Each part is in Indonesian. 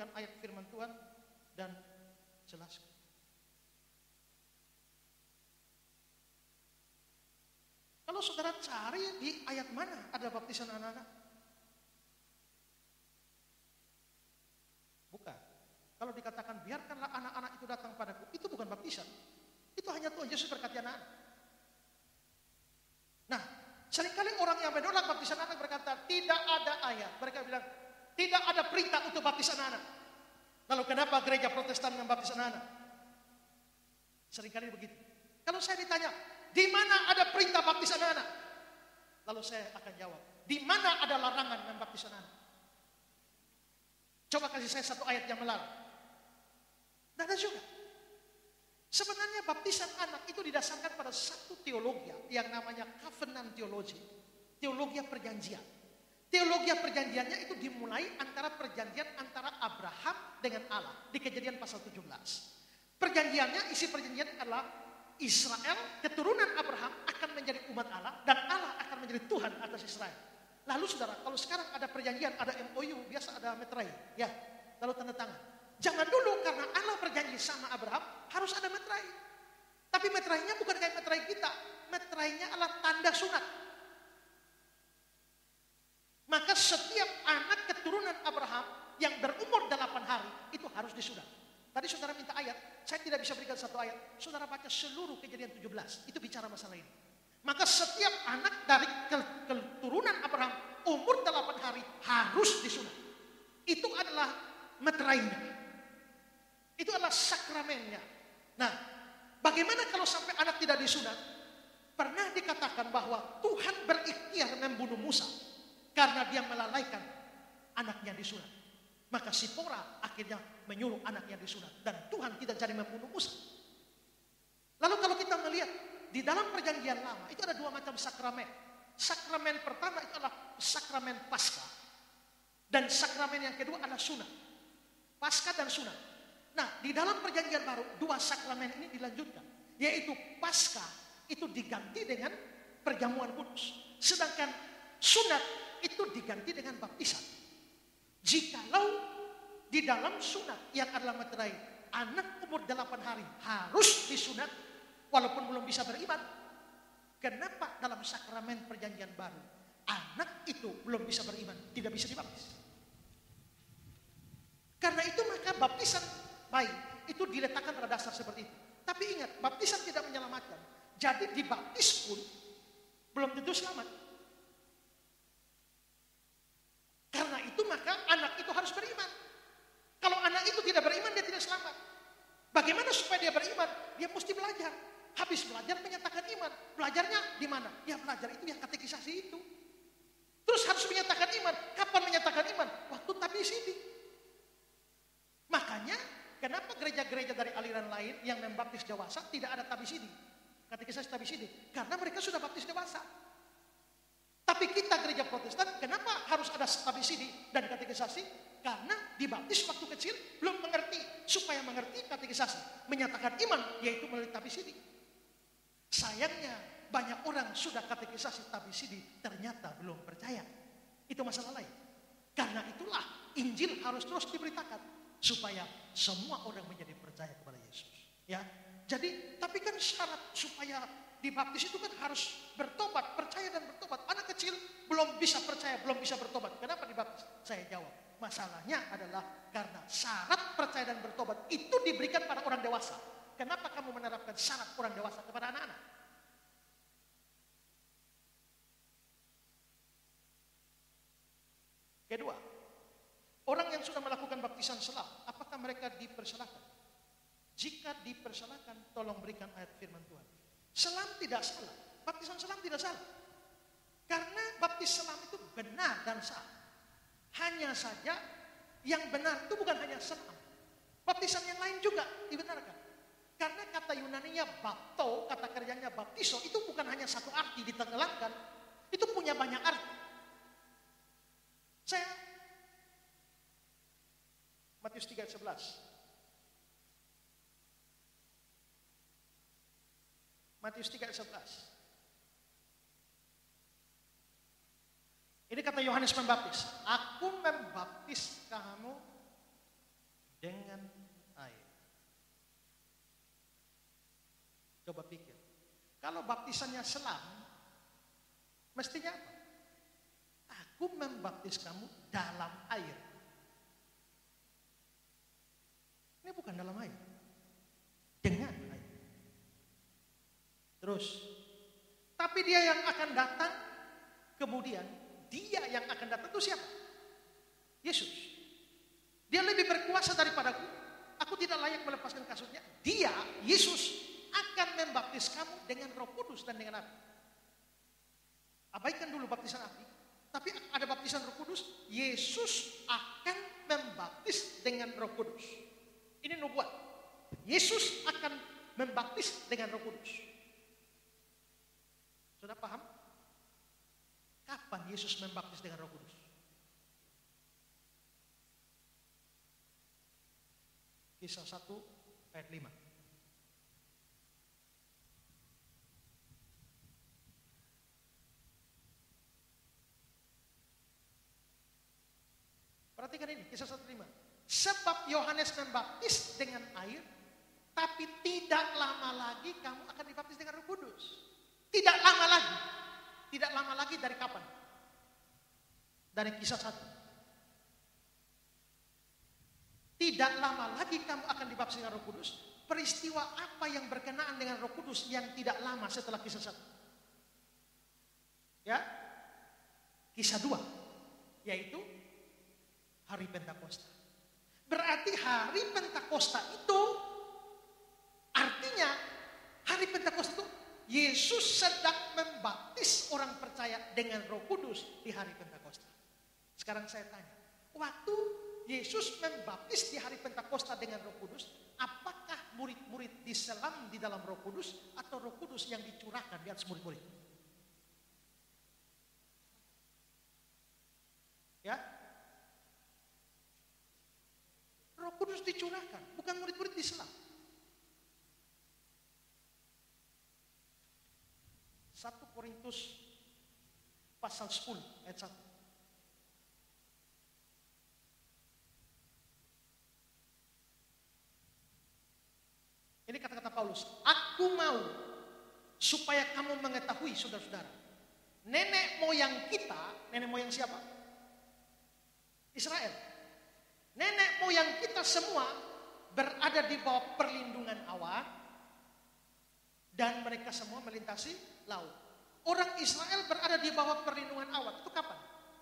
dengan ayat firman Tuhan dan jelaskan. Kalau saudara cari di ayat mana ada baptisan anak-anak? Bukan. Kalau dikatakan biarkanlah anak-anak itu datang padaku, itu bukan baptisan. Itu hanya Tuhan Yesus berkati anak-anak. Nah, seringkali orang yang menolak baptisan anak berkata, tidak ada ayat. Mereka bilang, tidak ada perintah untuk baptis anak-anak. Lalu kenapa gereja Protestan membaptis anak-anak? Seringkali begitu. Kalau saya ditanya, di mana ada perintah baptis anak-anak? Lalu saya akan jawab, di mana ada larangan membaptis anak-anak? Coba kasih saya satu ayat yang melarang. Tidak ada juga. Sebenarnya baptisan anak itu didasarkan pada satu teologi yang namanya covenant theology. Teologi perjanjian. Teologi perjanjiannya itu dimulai antara perjanjian antara Abraham dengan Allah di Kejadian pasal 17. Perjanjiannya, isi perjanjian adalah Israel, keturunan Abraham akan menjadi umat Allah dan Allah akan menjadi Tuhan atas Israel. Lalu saudara, kalau sekarang ada perjanjian, ada MOU, biasa ada meterai, ya, lalu tanda tangan. Jangan dulu karena Allah berjanji sama Abraham harus ada meterai. Tapi meterainya bukan kayak meterai kita, meterainya adalah tanda sunat. Maka setiap anak keturunan Abraham yang berumur 8 hari itu harus disunat. Tadi saudara minta ayat, saya tidak bisa berikan satu ayat. Saudara baca seluruh Kejadian 17, itu bicara masalah ini. Maka setiap anak dari keturunan Abraham umur 8 hari harus disunat. Itu adalah meterainya. Itu adalah sakramennya. Nah, bagaimana kalau sampai anak tidak disunat? Pernah dikatakan bahwa Tuhan berikhtiar membunuh Musa karena dia melalaikan anaknya disunat. Maka Sipora akhirnya menyuruh anaknya disunat. Dan Tuhan tidak jadi membunuh Musa. Lalu kalau kita melihat di dalam perjanjian lama itu ada 2 macam sakramen. Sakramen pertama itu adalah sakramen Paskah. Dan sakramen yang kedua adalah sunat. Paskah dan sunat. Nah, di dalam perjanjian baru 2 sakramen ini dilanjutkan. Yaitu Paskah itu diganti dengan perjamuan kudus. Sedangkan sunat itu diganti dengan baptisan. Jikalau di dalam sunat yang adalah meterai, anak umur 8 hari harus disunat walaupun belum bisa beriman. Kenapa dalam sakramen perjanjian baru anak itu belum bisa beriman, tidak bisa dibaptis? Karena itu maka baptisan baik itu diletakkan pada dasar seperti itu. Tapi ingat, baptisan tidak menyelamatkan. Jadi dibaptis pun belum tentu selamat. Karena itu maka anak itu harus beriman. Kalau anak itu tidak beriman, dia tidak selamat. Bagaimana supaya dia beriman? Dia mesti belajar. Habis belajar menyatakan iman. Belajarnya di mana? Ya belajar itu yang katekisasi itu. Terus harus menyatakan iman. Kapan menyatakan iman? Waktu tabisidi. Makanya kenapa gereja-gereja dari aliran lain yang membaptis dewasa tidak ada tabisidi? Katekisasi tabisidi. Karena mereka sudah baptis dewasa. Tapi kita gereja Protestan, kenapa harus ada tabisidi dan katekisasi? Karena dibaptis waktu kecil belum mengerti. Supaya mengerti katekisasi, menyatakan iman, yaitu melalui tabisidi. Sayangnya banyak orang sudah katekisasi tabisidi ternyata belum percaya. Itu masalah lain. Karena itulah Injil harus terus diberitakan supaya semua orang menjadi percaya kepada Yesus. Ya, jadi tapi kan syarat supaya dibaptis itu kan harus bertobat, percaya dan bertobat. Anak kecil belum bisa percaya, belum bisa bertobat. Kenapa dibaptis? Saya jawab, masalahnya adalah karena syarat percaya dan bertobat itu diberikan pada orang dewasa. Kenapa kamu menerapkan syarat orang dewasa kepada anak-anak? Kedua, orang yang sudah melakukan baptisan selam, apakah mereka dipersalahkan? Jika dipersalahkan, tolong berikan ayat firman Tuhan. Selam tidak salah, baptisan selam tidak salah. Karena baptis selam itu benar dan sah. Hanya saja yang benar itu bukan hanya selam. Baptisan yang lain juga dibenarkan. Karena kata Yunaninya bapto, kata kerjanya baptiso, itu bukan hanya satu arti ditenggelamkan. Itu punya banyak arti. Saya Matius 3:11. Matius 3:11. Ini kata Yohanes Pembaptis, aku membaptis kamu dengan air. Coba pikir. Kalau baptisannya selam, mestinya apa? Aku membaptis kamu dalam air. Ini bukan dalam air. Dengan air. Terus. Tapi dia yang akan datang, kemudian dia yang akan datang itu siapa? Yesus. Dia lebih berkuasa daripadaku. Aku tidak layak melepaskan kasutnya. Dia, Yesus, akan membaptis kamu dengan Roh Kudus dan dengan api. Abaikan dulu baptisan api. Tapi ada baptisan Roh Kudus. Yesus akan membaptis dengan Roh Kudus. Ini nubuat. Yesus akan membaptis dengan Roh Kudus. Sudah paham? Kapan Yesus membaptis dengan Roh Kudus? Kisah 1 ayat 5. Perhatikan ini, kisah 1:5. Sebab Yohanes membaptis dengan air, tapi tidak lama lagi kamu akan dibaptis dengan Roh Kudus. Tidak lama lagi. Tidak lama lagi dari kapan? Dari kisah 1. Tidak lama lagi kamu akan dibaptis dengan Roh Kudus. Peristiwa apa yang berkenaan dengan Roh Kudus yang tidak lama setelah kisah 1? Ya, kisah 2, yaitu hari Pentakosta. Berarti hari Pentakosta itu artinya hari Pentakosta itu Yesus sedang membaptis orang percaya dengan Roh Kudus di hari Pentakosta. Sekarang saya tanya, waktu Yesus membaptis di hari Pentakosta dengan Roh Kudus, apakah murid-murid diselam di dalam Roh Kudus atau Roh Kudus yang dicurahkan di atas murid-murid? Ya, Roh Kudus dicurahkan, bukan murid-murid diselam. 1 Korintus pasal 10 ayat 1. Ini kata-kata Paulus. Aku mau supaya kamu mengetahui, saudara-saudara. Nenek moyang kita, nenek moyang siapa? Israel. Nenek moyang kita semua berada di bawah perlindungan awan. Dan mereka semua melintasi laut. Orang Israel berada di bawah perlindungan awan. Itu kapan?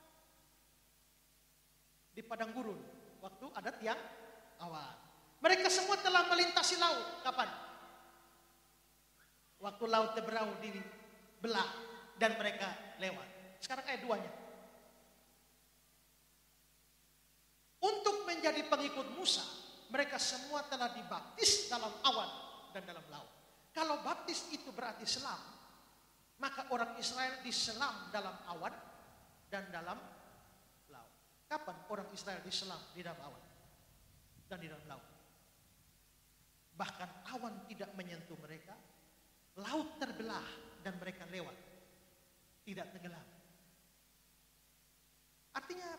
Di padang gurun. Waktu ada tiang awan. Mereka semua telah melintasi laut. Kapan? Waktu laut Teberau dibelah dan mereka lewat. Sekarang ayat 2-nya. Untuk menjadi pengikut Musa, mereka semua telah dibaptis dalam awan dan dalam laut. Kalau baptis itu berarti selam, maka orang Israel diselam dalam awan dan dalam laut. Kapan orang Israel diselam di dalam awan dan di dalam laut? Bahkan awan tidak menyentuh mereka, laut terbelah dan mereka lewat, tidak tenggelam. Artinya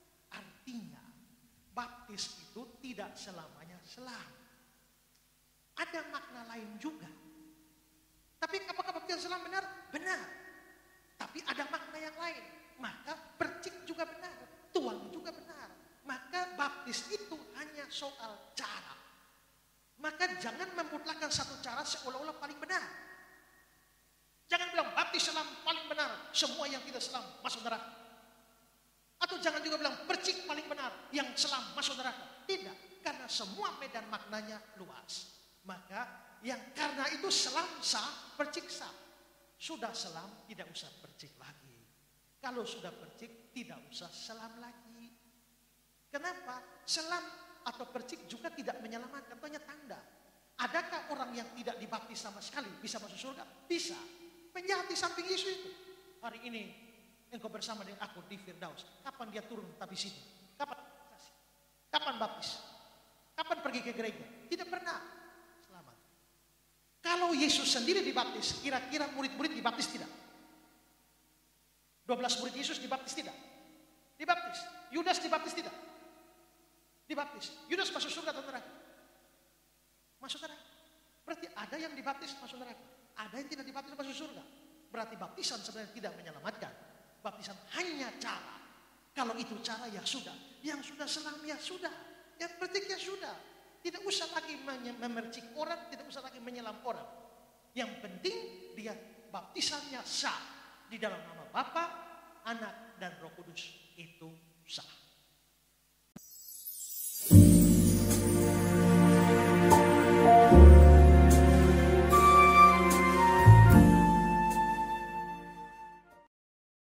baptis itu tidak selamanya selam. Ada makna lain juga. Tapi apakah baptis selam benar? Benar. Tapi ada makna yang lain. Maka percik juga benar, tuang juga benar. Maka baptis itu hanya soal cara. Maka jangan memutlakkan satu cara seolah-olah paling benar. Jangan bilang baptis selam paling benar, semua yang tidak selam masuk neraka. Atau jangan juga bilang percik paling benar, yang selam masuk neraka. Tidak, karena semua medan maknanya luas. Maka yang karena itu selam sah, percik sah. Sudah selam tidak usah percik lagi. Kalau sudah percik tidak usah selam lagi. Kenapa? Selam atau percik juga tidak menyelamatkan, hanya tanda. Adakah orang yang tidak dibaptis sama sekali bisa masuk surga? Bisa. Penjahat di samping Yesus itu. Hari ini engkau bersama dengan aku di Firdaus. Kapan dia turun tapi sini? Kapan? Kapan baptis? Kapan pergi ke gereja? Tidak pernah. Selamat. Kalau Yesus sendiri dibaptis, kira-kira murid-murid dibaptis tidak? 12 murid Yesus dibaptis tidak? Dibaptis. Yudas dibaptis tidak? Dibaptis. Yudas masuk surga atau neraka? Masuk neraka. Berarti ada yang dibaptis masuk neraka. Ada yang tidak dibaptis masuk surga. Berarti baptisan sebenarnya tidak menyelamatkan. Baptisan hanya cara. Kalau itu cara ya sudah. Yang sudah selam ya sudah. Yang penting ya sudah. Tidak usah lagi memercik orang. Tidak usah lagi menyelam orang. Yang penting dia baptisannya sah. Di dalam nama Bapa, Anak, dan Roh Kudus. Itu sah.